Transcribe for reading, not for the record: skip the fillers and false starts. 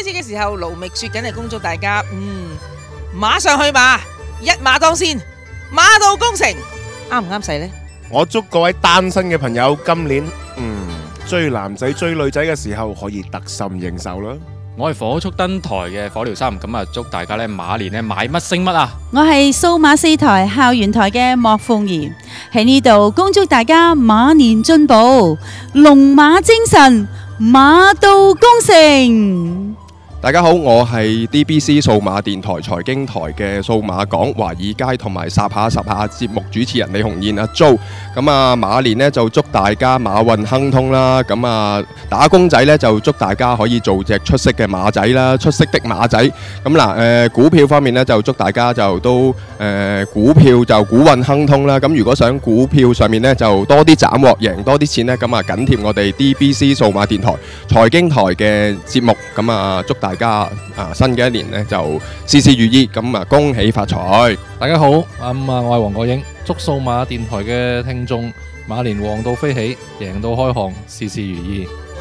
開始嘅時候，盧覓雪緊係恭祝大家，馬上去馬，一馬當先，馬到功成，啱唔啱使呢？ 我祝各位單身嘅朋友今年追男仔追女仔嘅時候可以得心應手啦。 我係火速登台嘅火療三，咁啊祝大家咧馬年咧買乜升乜啊！ 我係數碼四台校園台嘅莫鳳儀，喺呢度恭祝大家馬年進步，龍馬精神，馬到功成。 大家好，我係 DBC 數碼電台財經台嘅數碼港華爾街同埋霎下節目主持人李紅燕阿 Jo。咁啊馬年呢就祝大家馬運亨通啦。咁啊打工仔呢就祝大家可以做隻出色嘅馬仔啦，出色的馬仔。咁嗱股票方面呢就祝大家就都股票就股運亨通啦。咁如果想股票上面呢就多啲斬獲贏多啲錢呢，咁啊緊貼我哋 DBC 數碼電台財經台嘅節目。咁啊祝大家新嘅一年呢就事事如意，咁啊恭喜發財！ 大家好，我係黃國英，祝數碼電台嘅聽眾馬年旺到飛起，贏到開行，事事如意。